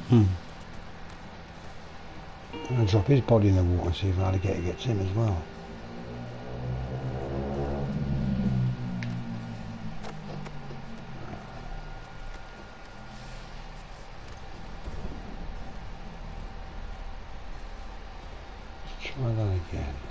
I'll drop his body in the water and see if alligator gets him as well. Let's try that again.